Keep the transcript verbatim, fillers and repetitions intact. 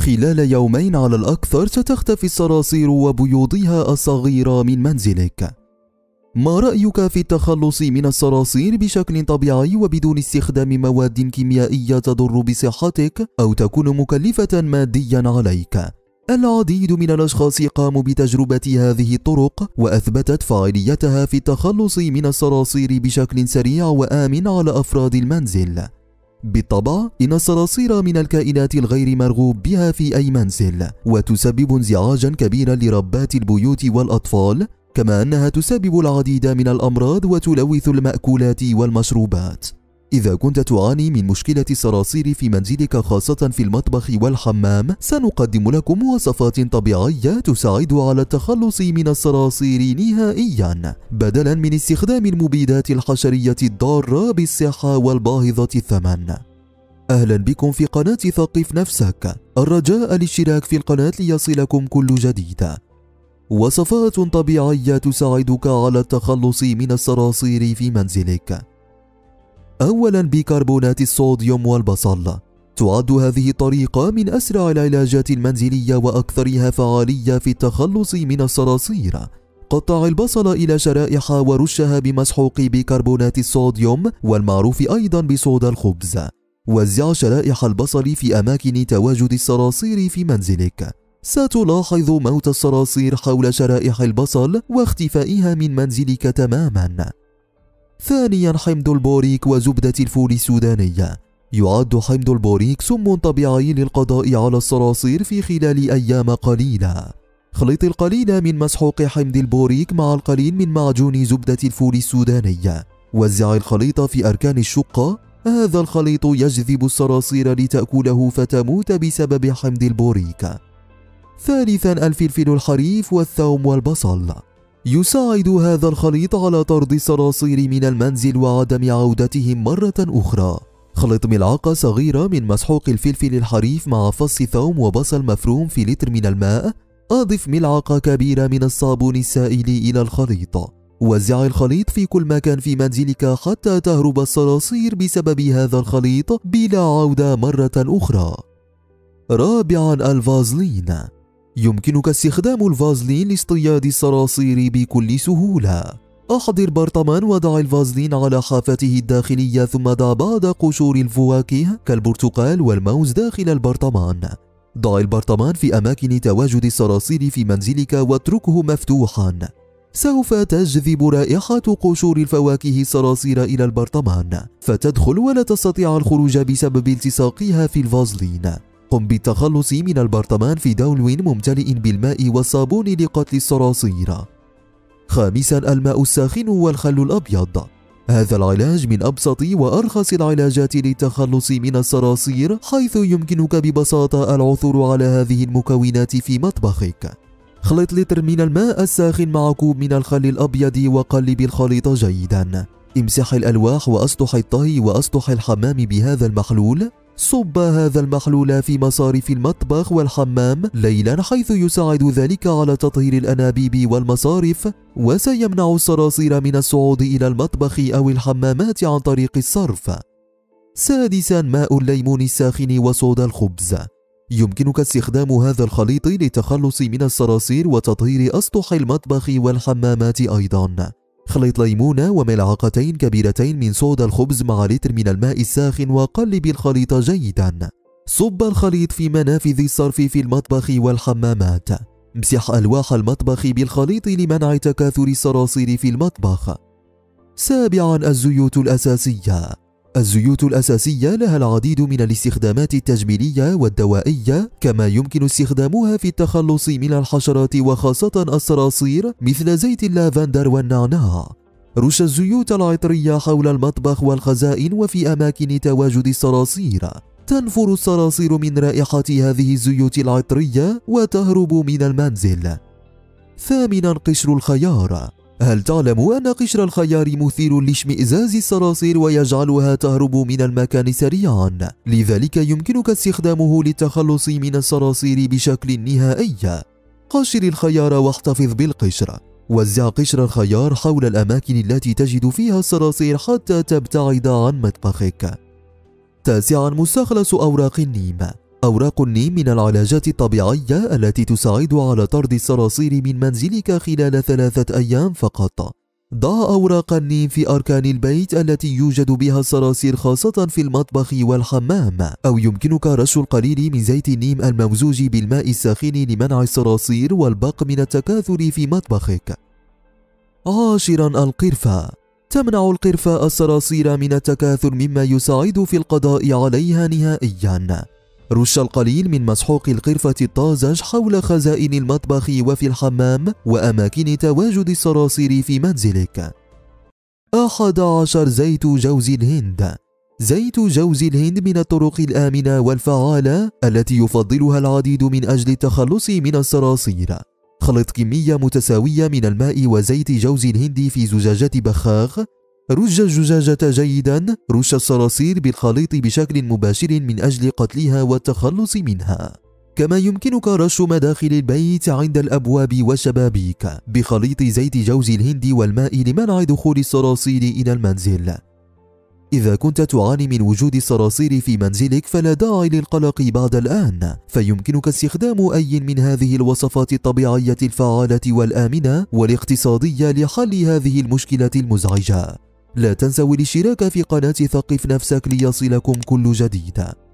خلال يومين على الأكثر ستختفي الصراصير وبيوضها الصغيرة من منزلك. ما رأيك في التخلص من الصراصير بشكل طبيعي وبدون استخدام مواد كيميائية تضر بصحتك أو تكون مكلفة ماديا عليك؟ العديد من الأشخاص قاموا بتجربة هذه الطرق وأثبتت فاعليتها في التخلص من الصراصير بشكل سريع وآمن على أفراد المنزل. بالطبع إن الصراصير من الكائنات الغير مرغوب بها في أي منزل، وتسبب انزعاجا كبيرا لربات البيوت والأطفال، كما أنها تسبب العديد من الأمراض وتلوث المأكولات والمشروبات. إذا كنت تعاني من مشكلة الصراصير في منزلك خاصة في المطبخ والحمام، سنقدم لكم وصفات طبيعية تساعد على التخلص من الصراصير نهائيا، بدلا من استخدام المبيدات الحشرية الضارة بالصحة والباهظة الثمن. أهلا بكم في قناة ثقف نفسك، الرجاء الاشتراك في القناة ليصلكم كل جديد. وصفات طبيعية تساعدك على التخلص من الصراصير في منزلك. أولا، بيكربونات الصوديوم والبصل. تعد هذه الطريقة من أسرع العلاجات المنزلية وأكثرها فعالية في التخلص من الصراصير. قطع البصل إلى شرائح ورشها بمسحوق بيكربونات الصوديوم والمعروف أيضا بصودا الخبز. وزع شرائح البصل في أماكن تواجد الصراصير في منزلك. ستلاحظ موت الصراصير حول شرائح البصل واختفائها من منزلك تماما. ثانيا، حمض البوريك وزبدة الفول السودانية. يعد حمض البوريك سم طبيعي للقضاء على الصراصير في خلال أيام قليلة. خلط القليل من مسحوق حمض البوريك مع القليل من معجون زبدة الفول السودانية. وزع الخليط في أركان الشقة. هذا الخليط يجذب الصراصير لتأكله فتموت بسبب حمض البوريك. ثالثا، الفلفل الحريف والثوم والبصل. يساعد هذا الخليط على طرد الصراصير من المنزل وعدم عودتهم مرة أخرى. خلط ملعقة صغيرة من مسحوق الفلفل الحريف مع فص ثوم وبصل مفروم في لتر من الماء. أضف ملعقة كبيرة من الصابون السائل إلى الخليط. وزع الخليط في كل مكان في منزلك حتى تهرب الصراصير بسبب هذا الخليط بلا عودة مرة أخرى. رابعا، الفازلين. يمكنك استخدام الفازلين لاصطياد الصراصير بكل سهولة. أحضر برطمان وضع الفازلين على حافته الداخلية، ثم ضع بعض قشور الفواكه كالبرتقال والموز داخل البرطمان. ضع البرطمان في أماكن تواجد الصراصير في منزلك واتركه مفتوحا. سوف تجذب رائحة قشور الفواكه الصراصير إلى البرطمان، فتدخل ولا تستطيع الخروج بسبب التصاقها في الفازلين. قم بالتخلص من البرطمان في دلو ممتلئ بالماء والصابون لقتل الصراصير. خامسا، الماء الساخن والخل الأبيض. هذا العلاج من أبسط وأرخص العلاجات للتخلص من الصراصير، حيث يمكنك ببساطة العثور على هذه المكونات في مطبخك. خلط لتر من الماء الساخن مع كوب من الخل الأبيض وقلب الخليط جيدا. امسح الألواح وأسطح الطهي وأسطح الحمام بهذا المحلول. صب هذا المحلول في مصارف المطبخ والحمام ليلا، حيث يساعد ذلك على تطهير الأنابيب والمصارف، وسيمنع الصراصير من الصعود إلى المطبخ أو الحمامات عن طريق الصرف. سادسا، ماء الليمون الساخن وصودا الخبز. يمكنك استخدام هذا الخليط للتخلص من الصراصير وتطهير أسطح المطبخ والحمامات أيضا. خلط ليمون وملعقتين كبيرتين من صودا الخبز مع لتر من الماء الساخن وقلب الخليط جيدا. صب الخليط في منافذ الصرف في المطبخ والحمامات. امسح ألواح المطبخ بالخليط لمنع تكاثر الصراصير في المطبخ. سابعا، الزيوت الأساسية. الزيوت الأساسية لها العديد من الاستخدامات التجميلية والدوائية، كما يمكن استخدامها في التخلص من الحشرات وخاصة الصراصير، مثل زيت اللافندر والنعناع. رش الزيوت العطرية حول المطبخ والخزائن وفي أماكن تواجد الصراصير. تنفر الصراصير من رائحة هذه الزيوت العطرية وتهرب من المنزل. ثامنا، قشر الخيار. هل تعلم أن قشر الخيار مثير لاشمئزاز الصراصير ويجعلها تهرب من المكان سريعا؟ لذلك يمكنك استخدامه للتخلص من الصراصير بشكل نهائي. قشر الخيار واحتفظ بالقشر. وزع قشر الخيار حول الأماكن التي تجد فيها الصراصير حتى تبتعد عن مطبخك. تاسعا، مستخلص أوراق النيم. أوراق النيم من العلاجات الطبيعية التي تساعد على طرد الصراصير من منزلك خلال ثلاثة أيام فقط. ضع أوراق النيم في أركان البيت التي يوجد بها الصراصير، خاصة في المطبخ والحمام، أو يمكنك رش القليل من زيت النيم الممزوج بالماء الساخن لمنع الصراصير والبق من التكاثر في مطبخك. عاشرا القرفة. تمنع القرفة الصراصير من التكاثر، مما يساعد في القضاء عليها نهائيا. رش القليل من مسحوق القرفة الطازج حول خزائن المطبخ وفي الحمام وأماكن تواجد الصراصير في منزلك. أحد عشر زيت جوز الهند. زيت جوز الهند من الطرق الآمنة والفعالة التي يفضلها العديد من أجل التخلص من الصراصير. خلط كمية متساوية من الماء وزيت جوز الهند في زجاجة بخاخ. رج الزجاجة جيدا. رش الصراصير بالخليط بشكل مباشر من أجل قتلها والتخلص منها. كما يمكنك رش مداخل البيت عند الأبواب والشبابيك بخليط زيت جوز الهند والماء لمنع دخول الصراصير إلى المنزل. إذا كنت تعاني من وجود الصراصير في منزلك فلا داعي للقلق بعد الآن، فيمكنك استخدام أي من هذه الوصفات الطبيعية الفعالة والآمنة والاقتصادية لحل هذه المشكلة المزعجة. لا تنسوا الاشتراك في قناة ثقف نفسك ليصلكم كل جديد.